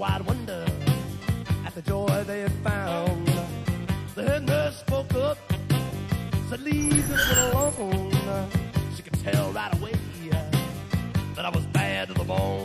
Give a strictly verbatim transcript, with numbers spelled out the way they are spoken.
wide wonder at the joy they had found. The head nurse spoke up, said, leave this one alone. She could tell right away that I was bad to the bone.